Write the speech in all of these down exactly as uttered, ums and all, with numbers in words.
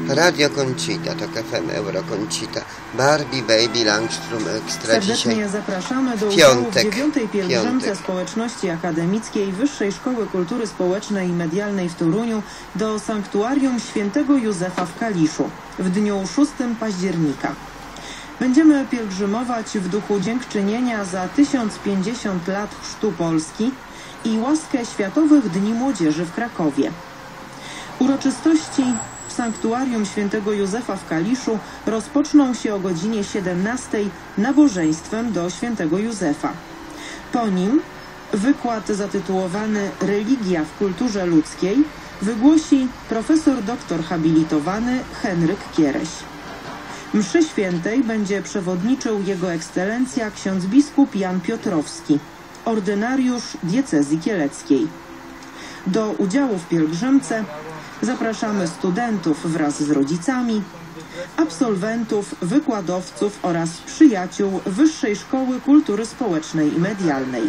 Radio Conchita, to K F M Euro Conchita, Barbie, Baby, Langstrom Extra. Serdecznie dzisiaj zapraszamy do piątek, udziału w dziewiątej pielgrzymce piątek. Społeczności Akademickiej Wyższej Szkoły Kultury Społecznej i Medialnej w Toruniu do Sanktuarium Świętego Józefa w Kaliszu w dniu szóstego października. Będziemy pielgrzymować w duchu dziękczynienia za tysiąc pięćdziesiąt lat chrztu Polski i łaskę Światowych Dni Młodzieży w Krakowie. Uroczystości w Sanktuarium Świętego Józefa w Kaliszu rozpoczną się o godzinie siedemnastej nabożeństwem do Świętego Józefa. Po nim wykład zatytułowany Religia w kulturze ludzkiej wygłosi profesor doktor habilitowany Henryk Kiereś. Mszy świętej będzie przewodniczył Jego Ekscelencja ksiądz biskup Jan Piotrowski, ordynariusz diecezji kieleckiej. Do udziału w pielgrzymce zapraszamy studentów wraz z rodzicami, absolwentów, wykładowców oraz przyjaciół Wyższej Szkoły Kultury Społecznej i Medialnej.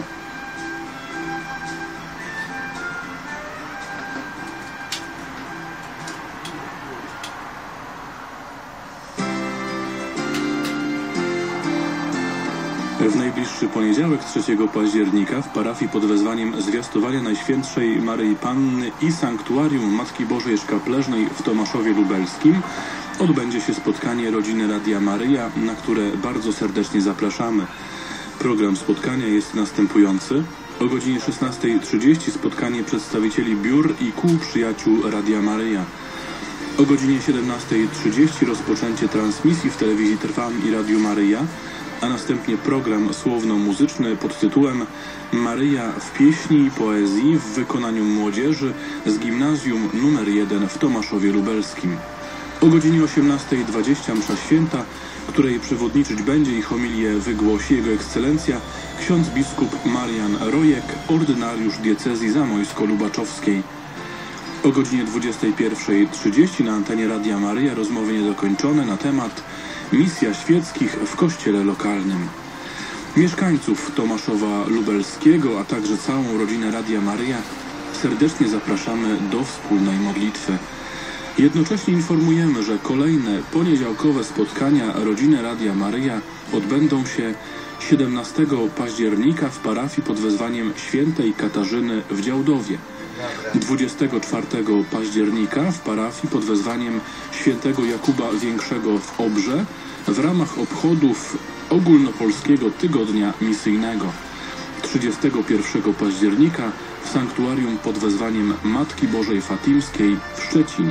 W najbliższy poniedziałek trzeciego października w parafii pod wezwaniem Zwiastowania Najświętszej Maryi Panny i Sanktuarium Matki Bożej Szkapleżnej w Tomaszowie Lubelskim odbędzie się spotkanie rodziny Radia Maryja, na które bardzo serdecznie zapraszamy. Program spotkania jest następujący. O godzinie szesnastej trzydzieści spotkanie przedstawicieli biur i kół przyjaciół Radia Maryja. O godzinie siedemnastej trzydzieści rozpoczęcie transmisji w telewizji Trwam i Radiu Maryja, a następnie program słowno-muzyczny pod tytułem Maryja w pieśni i poezji w wykonaniu młodzieży z gimnazjum numer jeden w Tomaszowie Lubelskim. O godzinie osiemnastej dwadzieścia msza święta, której przewodniczyć będzie i homilię wygłosi Jego Ekscelencja ksiądz biskup Marian Rojek, ordynariusz diecezji zamojsko-lubaczowskiej. O godzinie dwudziestej pierwszej trzydzieści na antenie Radia Maryja rozmowy niedokończone na temat Misja świeckich w kościele lokalnym. Mieszkańców Tomaszowa Lubelskiego, a także całą rodzinę Radia Maryja serdecznie zapraszamy do wspólnej modlitwy. Jednocześnie informujemy, że kolejne poniedziałkowe spotkania rodziny Radia Maryja odbędą się siedemnastego października w parafii pod wezwaniem Świętej Katarzyny w Działdowie. dwudziestego czwartego października w parafii pod wezwaniem Świętego Jakuba Większego w Obrze w ramach obchodów Ogólnopolskiego Tygodnia Misyjnego. trzydziestego pierwszego października w sanktuarium pod wezwaniem Matki Bożej Fatimskiej w Szczecinie.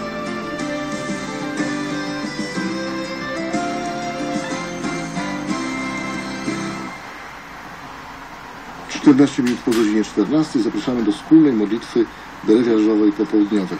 czternaście minut po godzinie czternastej zapraszamy do wspólnej modlitwy brewiarzowej popołudniowej.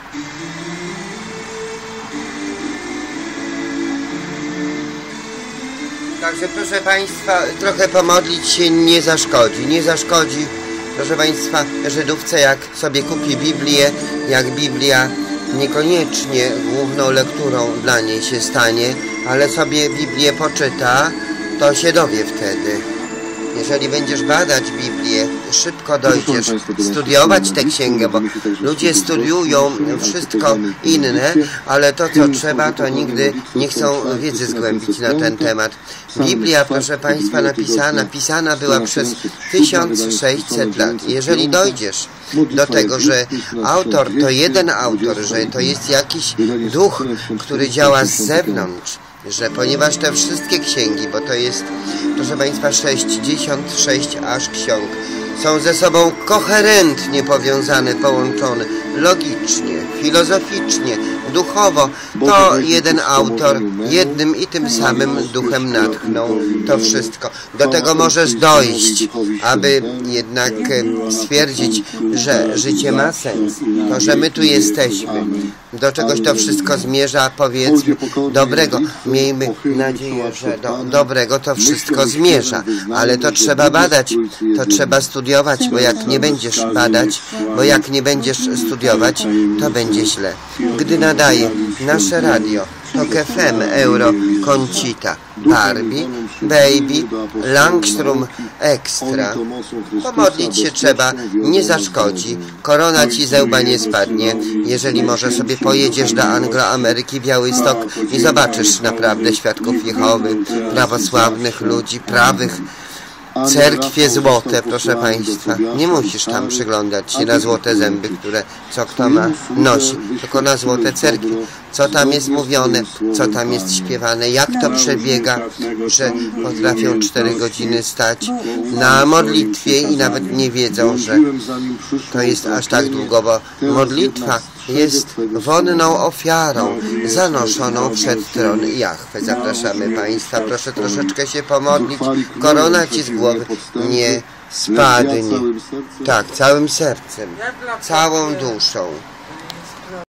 Także proszę Państwa, trochę pomodlić się nie zaszkodzi. Nie zaszkodzi, proszę Państwa, Żydówce, jak sobie kupi Biblię, jak Biblia niekoniecznie główną lekturą dla niej się stanie, ale sobie Biblię poczyta, to się dowie wtedy. Jeżeli będziesz badać Biblię, szybko dojdziesz, studiować tę księgę, bo ludzie studiują wszystko inne, ale to, co trzeba, to nigdy nie chcą wiedzy zgłębić na ten temat. Biblia, proszę Państwa, napisana, pisana była przez tysiąc sześćset lat. Jeżeli dojdziesz do tego, że autor to jeden autor, że to jest jakiś duch, który działa z zewnątrz, że ponieważ te wszystkie księgi, bo to jest, proszę Państwa, sześćdziesiąt sześć aż ksiąg, są ze sobą koherentnie powiązane, połączone, logicznie, filozoficznie, duchowo, to jeden autor jednym i tym samym duchem natchnął to wszystko. Do tego możesz dojść, aby jednak stwierdzić, że życie ma sens, to, że my tu jesteśmy. Do czegoś to wszystko zmierza, powiedzmy, dobrego. Miejmy nadzieję, że do dobrego to wszystko zmierza, ale to trzeba badać, to trzeba studiować, bo jak nie będziesz badać, bo jak nie będziesz studiować, to będzie źle. Gdy nadaje nasze radio Tok F M, Euro, Concita, Barbie, Baby, Langstrom Extra. Pomodlić się trzeba, nie zaszkodzi. Korona ci ze łba nie spadnie. Jeżeli może sobie pojedziesz do Angloameryki, Białystok i zobaczysz naprawdę świadków Jehowy, prawosławnych ludzi, prawych, cerkwie złote, proszę Państwa. Nie musisz tam przyglądać się na złote zęby, które co kto ma nosi, tylko na złote cerkwie. Co tam jest mówione, co tam jest śpiewane, jak to przebiega, że potrafią cztery godziny stać na modlitwie i nawet nie wiedzą, że to jest aż tak długo, bo modlitwa jest wonną ofiarą zanoszoną przed tron Jahwe. Zapraszamy Państwa, proszę troszeczkę się pomodlić. Korona ci z głowy nie spadnie. Tak, całym sercem, całą duszą.